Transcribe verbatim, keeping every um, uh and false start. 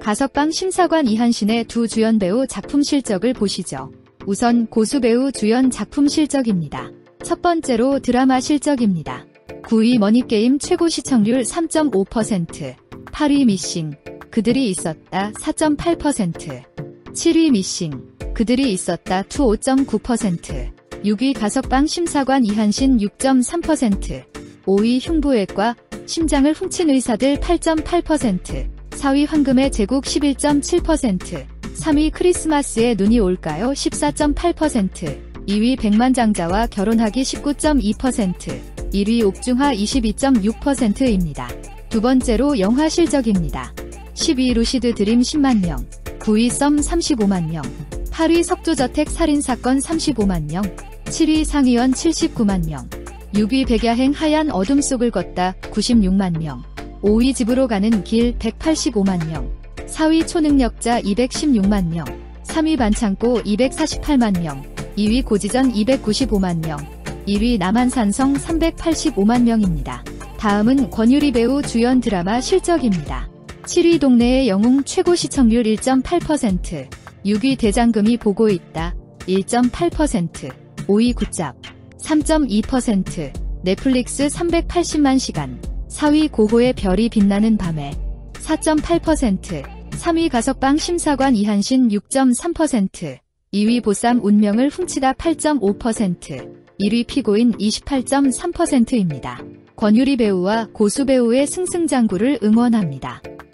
가석방 심사관 이한신의 두 주연 배우 작품 실적을 보시죠. 우선 고수 배우 주연 작품 실적입니다. 첫 번째로 드라마 실적입니다. 구 위 머니게임 최고 시청률 삼 점 오 퍼센트, 팔 위 미싱, 그들이 있었다 사 점 팔 퍼센트, 칠 위 미싱, 그들이 있었다 이 오 점 구 퍼센트, 육 위 가석방 심사관 이한신 육 점 삼 퍼센트, 오 위 흉부외과, 심장을 훔친 의사들 팔 점 팔 퍼센트, 사 위 황금의 제국 십일 점 칠 퍼센트, 삼 위 크리스마스에 눈이 올까요 십사 점 팔 퍼센트, 이 위 백만장자와 결혼하기 십구 점 이 퍼센트, 일 위 옥중하 이십이 점 육 퍼센트입니다. 두 번째로 영화 실적입니다. 십 위 루시드 드림 십만 명, 구 위 썸 삼십오만 명, 팔 위 석조저택 살인사건 삼십오만 명, 칠 위 상의원 칠십구만 명, 육 위 백야행 하얀 어둠 속을 걷다 구십육만 명, 오 위 집으로 가는 길 백팔십오만 명, 사 위 초능력자 이백십육만 명, 삼 위 반창고 이백사십팔만 명, 이 위 고지전 이백구십오만 명, 일 위 남한산성 삼백팔십오만 명입니다. 다음은 권유리 배우 주연 드라마 실적입니다. 칠 위 동네의 영웅 최고 시청률 일 점 팔 퍼센트, 육 위 대장금이 보고 있다 일 점 팔 퍼센트, 오 위 굿잡 삼 점 이 퍼센트, 넷플릭스 삼백팔십만 시간, 사 위 고호의 별이 빛나는 밤에 사 점 팔 퍼센트, 삼 위 가석방 심사관 이한신 육 점 삼 퍼센트, 이 위 보쌈 운명을 훔치다 팔 점 오 퍼센트, 일 위 피고인 이십팔 점 삼 퍼센트입니다. 권유리 배우와 고수 배우의 승승장구를 응원합니다.